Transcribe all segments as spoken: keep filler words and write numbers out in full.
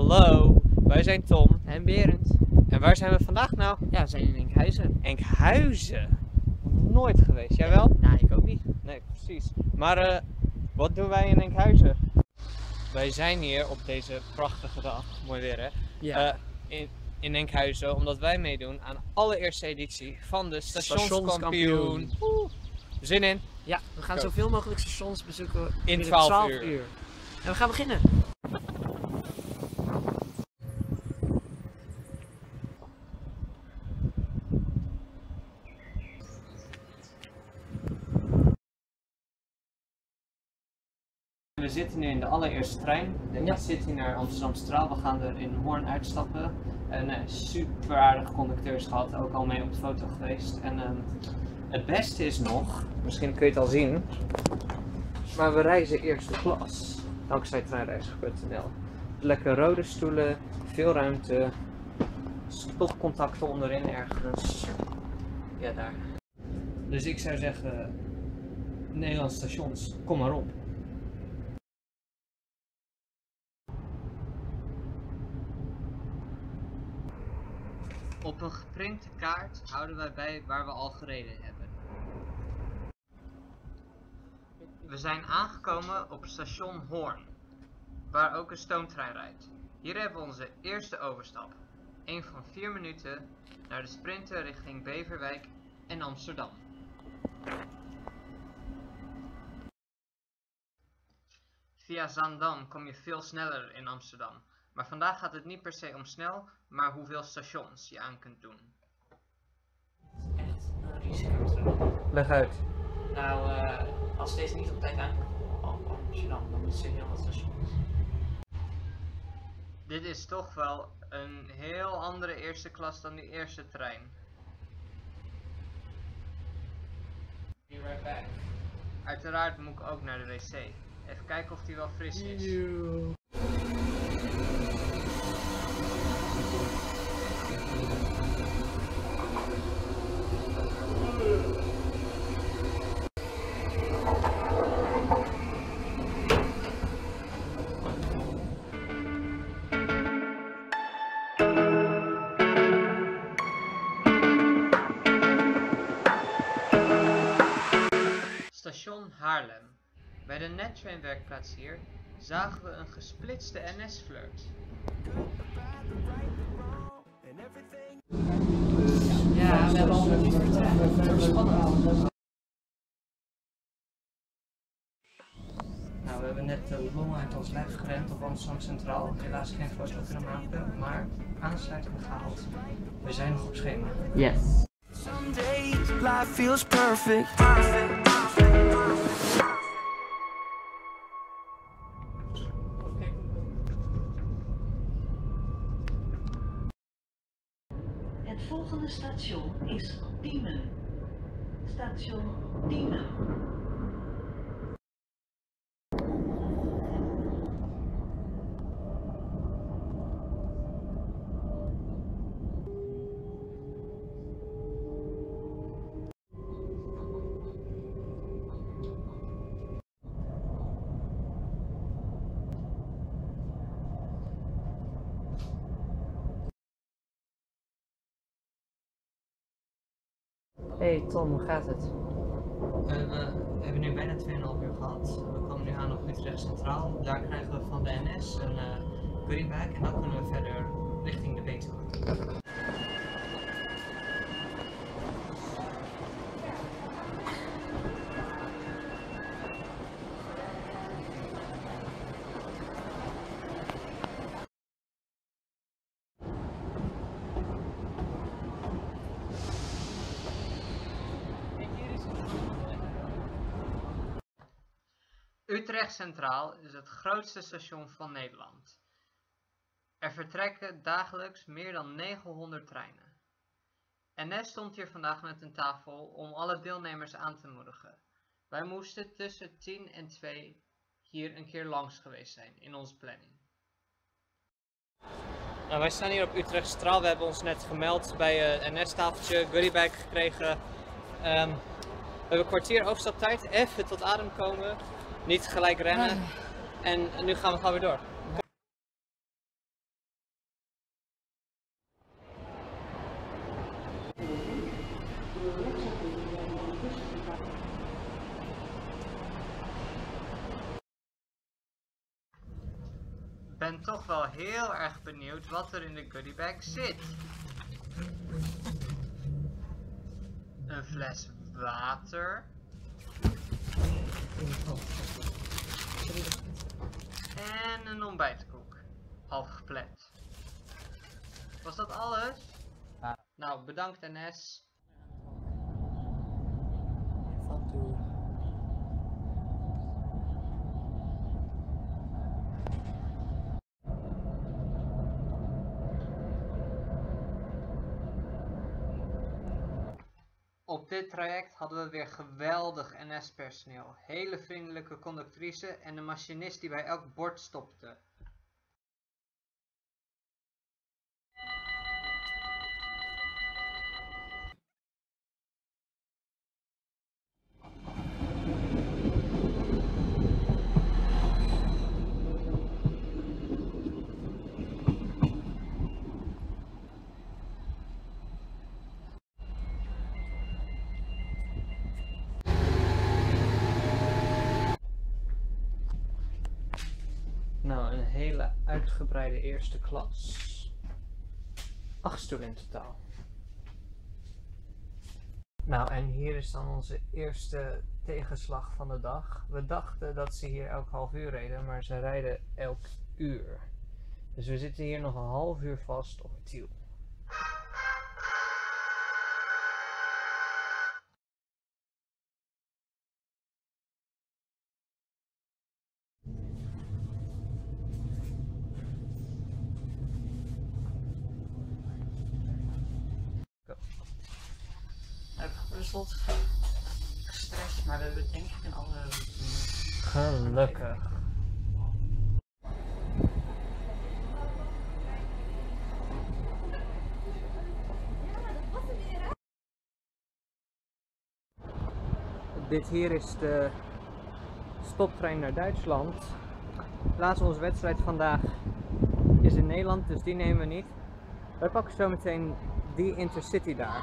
Hallo, wij zijn Tom. En Berend. En waar zijn we vandaag nou? Ja, we zijn in Enkhuizen. Enkhuizen? Nooit geweest, jij wel? Nou, ik ook niet. Nee, precies. Maar uh, wat doen wij in Enkhuizen? Wij zijn hier op deze prachtige dag, mooi weer hè, Ja. uh, in, in Enkhuizen omdat wij meedoen aan de allereerste editie van de stationskampioen. Oeh, zin in? Ja, we gaan Go. zoveel mogelijk stations bezoeken In binnen twaalf uur. uur. En we gaan beginnen. We zitten nu in de allereerste trein, de Ja. City naar Amsterdam Centraal. We gaan er in Hoorn uitstappen. En uh, super aardige conducteurs gehad, ook al mee op de foto geweest. En uh, het beste is nog, misschien kun je het al zien, maar we reizen eerste klas. Dankzij treinreiziger punt n l. Lekker rode stoelen, veel ruimte, stopcontacten onderin ergens. Ja, daar. Dus ik zou zeggen, Nederlandse stations, kom maar op. Op een geprinte kaart houden wij bij waar we al gereden hebben. We zijn aangekomen op station Hoorn, waar ook een stoomtrein rijdt. Hier hebben we onze eerste overstap. Een van vier minuten naar de sprinter richting Beverwijk en Amsterdam. Via Zaandam kom je veel sneller in Amsterdam. Maar vandaag gaat het niet per se om snel, maar hoeveel stations je aan kunt doen. Echt een risico. Leg uit. Nou, uh, als deze niet op tijd aankomt op Amsterdam, dan moet ze heel wat stations. Dit is toch wel een heel andere eerste klas dan die eerste trein. Be right back. Uiteraard moet ik ook naar de wc. Even kijken of die wel fris is. Eeuw. Station Haarlem. Bij de NetTrain-werkplaats hier zagen we een gesplitste N S-flirt. Ja, we hebben al een vertrekken. Spannend. Nou, we hebben net de long uit ons lijf gerend op Amsterdam Centraal. Helaas geen foto kunnen maken, maar aansluiting gehaald. We zijn nog op schema. Yes. Some days life feels perfect. Het volgende station is Diemen. Station Diemen. Hey Tom, hoe gaat het? Uh, we hebben nu bijna twee komma vijf uur gehad. We komen nu aan op Utrecht Centraal. Daar krijgen we van de N S een uh, goodiebag en dan kunnen we verder richting de Betuwe. Utrecht Centraal is het grootste station van Nederland. Er vertrekken dagelijks meer dan negenhonderd treinen. N S stond hier vandaag met een tafel om alle deelnemers aan te moedigen. Wij moesten tussen tien en twee hier een keer langs geweest zijn in onze planning. Nou, wij staan hier op Utrecht Centraal. We hebben ons net gemeld bij een N S-tafeltje, goodiebag gekregen. Um, we hebben een kwartier overstaptijd, even tot adem komen, niet gelijk rennen. En nu gaan we gewoon weer door. Ben toch wel heel erg benieuwd wat er in de goodiebag zit. Een fles water. En een ontbijtkoek. Half geplet. Was dat alles? Ja. Nou, bedankt N S. Valt toe. Op dit traject hadden we weer geweldig N S-personeel. Hele vriendelijke conductrice en een machinist die bij elk bord stopte. Nou, een hele uitgebreide eerste klas. Acht stoelen in totaal. Nou, en hier is dan onze eerste tegenslag van de dag. We dachten dat ze hier elk half uur reden, maar ze rijden elk uur. Dus we zitten hier nog een half uur vast op Tiel. Heb gewisseld. Gestrest, maar we hebben denk ik een andere routine. Gelukkig. Dit hier is de stoptrein naar Duitsland. Laatst onze wedstrijd vandaag is in Nederland, dus die nemen we niet. Wij pakken zo meteen die Intercity daar.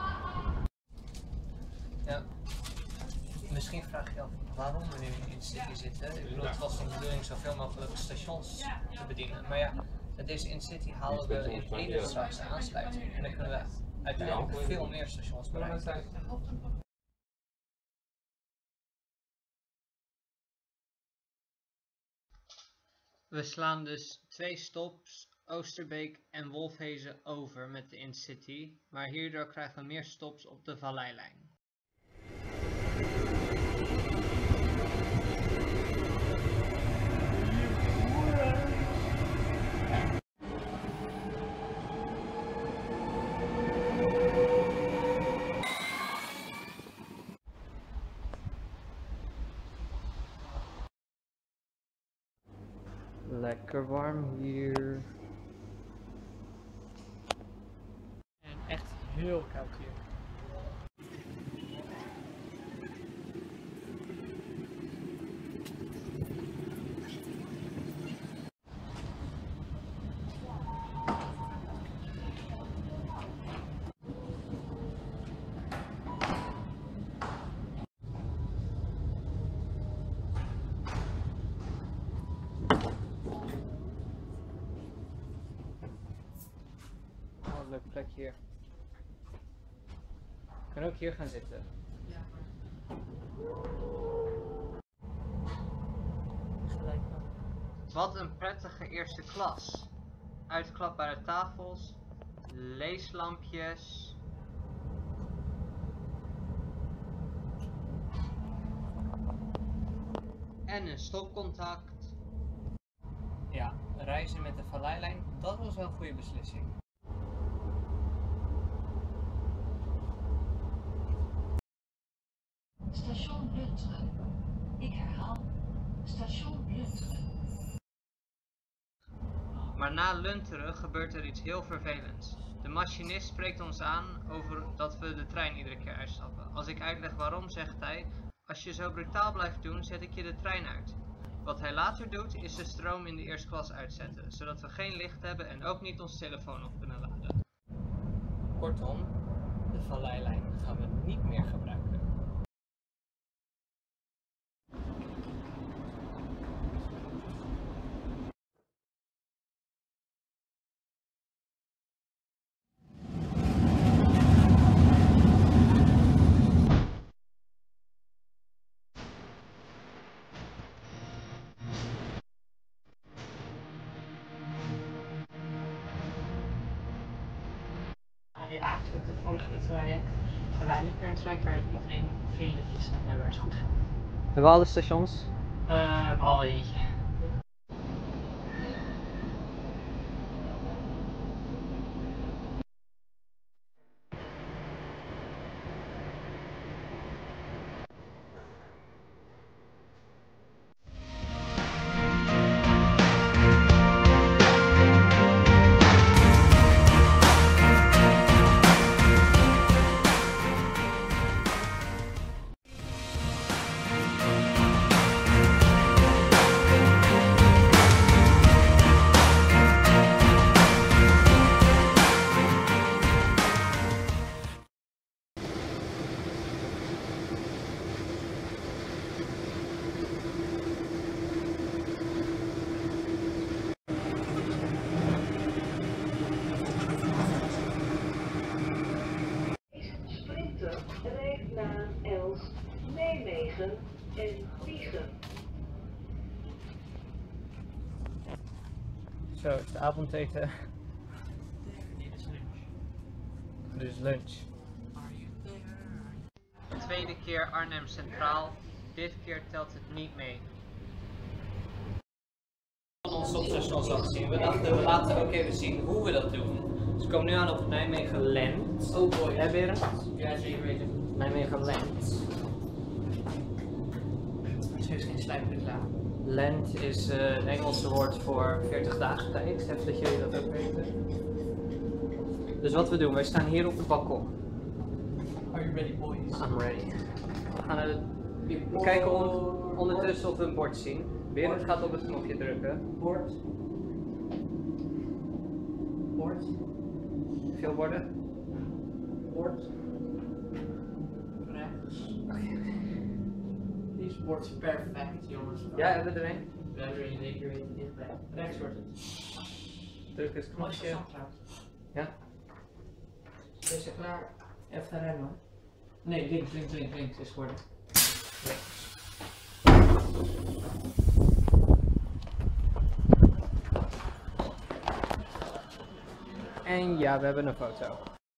Ja. Misschien vraag je je af waarom we nu in Intercity zitten. Ik bedoel, het was de bedoeling zoveel mogelijk stations te bedienen. Maar ja, met deze Intercity halen we in één straks de aansluiting. En dan kunnen we uiteindelijk veel meer stations bereiken. We slaan dus twee stops, Oosterbeek en Wolfhezen, over met de Intercity, maar hierdoor krijgen we meer stops op de Valleilijn. Lekker warm hier. En echt heel koud hier. Leuk plekje hier. Ik kan ook hier gaan zitten. Ja. Gelijk wel. Wat een prettige eerste klas. Uitklapbare tafels, leeslampjes. En een stopcontact. Ja, reizen met de Valleilijn, dat was wel een goede beslissing. Station Lunteren. Ik herhaal, station Lunteren. Maar na Lunteren gebeurt er iets heel vervelends. De machinist spreekt ons aan over dat we de trein iedere keer uitstappen. Als ik uitleg waarom, zegt hij: als je zo brutaal blijft doen, zet ik je de trein uit. Wat hij later doet, is de stroom in de eerste klas uitzetten, zodat we geen licht hebben en ook niet ons telefoon op kunnen laden. Kortom, de valleilijn gaan we niet meer gebruiken. Ja, toen ik de vorige keer rijden, verwijderd werd, waar iedereen vriendelijk is en waar het goed gaat. Hebben we alle stations? Uh, behalve eentje. Rijdt naar Elst, Nijmegen en Vliegen. Zo, het avondeten. Dit is lunch. Dus lunch. Are you there? Tweede keer Arnhem Centraal. Dit keer telt het niet mee. Onze opstationsactie. We dachten we laten ook even zien hoe we dat doen. Dus we komen nu aan op Nijmegen Lent. Oh boy. Hè Berend? Ja, zeker weten. Nijmegen Lent. Het is geen slijmreclame. Lent is uh, het Engelse woord voor veertig dagen tijd. Even dat jullie dat ook weten. Dus wat we doen, wij staan hier op het balkon. Are you ready, boys? I'm ready. We gaan het, we kijken on, ondertussen of we een bord zien. Berend gaat op het knopje drukken. Bord. Bord. Veel borden? Bord. Rechts. Deze bord is perfect, jongens. Ja, hebben we er een? We hebben er een zeker weten dichtbij. Rechts wordt het. Druk het knopje. Ja. Is het klaar? Even rennen hoor. Nee, links, links, links, links is geworden. Links. En ja, we hebben een foto.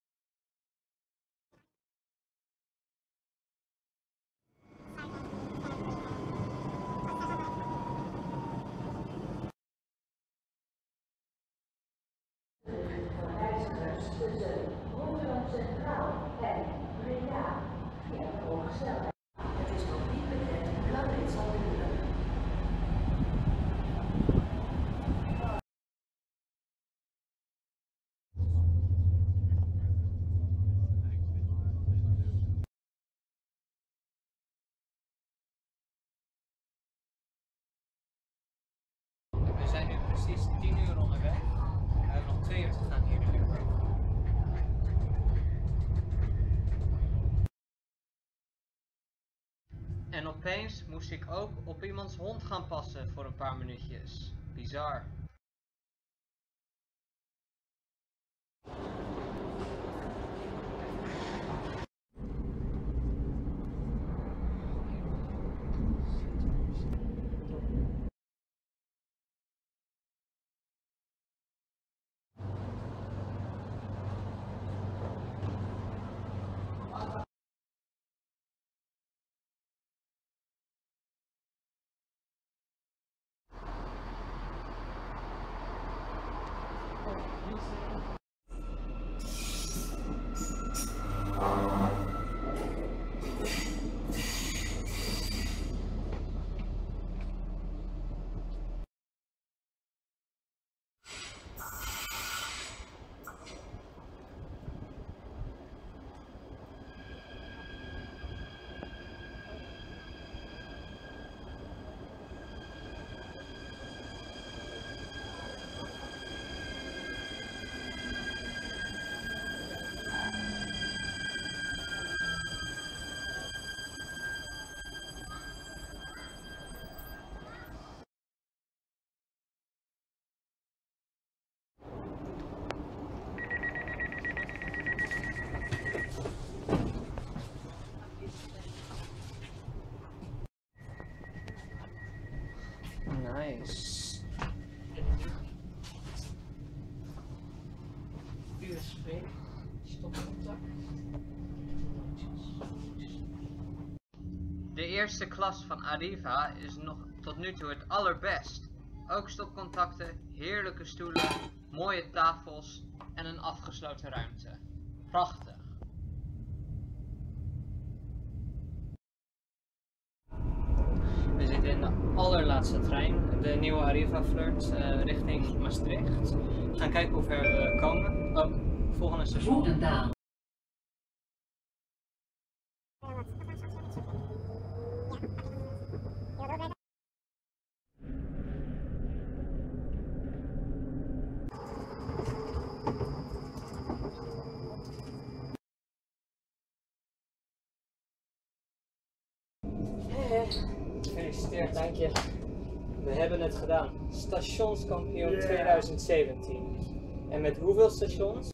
We zijn nu precies tien uur onderweg. We hebben nog twee uur te gaan hier nu. En opeens moest ik ook op iemands hond gaan passen voor een paar minuutjes. Bizar. eerste klas van Arriva is nog tot nu toe het allerbest. Ook stopcontacten, heerlijke stoelen, mooie tafels en een afgesloten ruimte. Prachtig. We zitten in de allerlaatste trein, de nieuwe Arriva Flirt, uh, richting Maastricht. We gaan kijken hoe ver we komen. Oh, volgende station. Voerendaal. Gefeliciteerd, dank je. We hebben het gedaan. Stationskampioen yeah. twintig zeventien. En met hoeveel stations?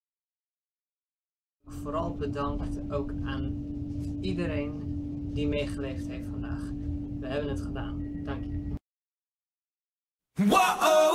Vooral bedankt ook aan iedereen die meegeleefd heeft vandaag. We hebben het gedaan. Dank je. Wow!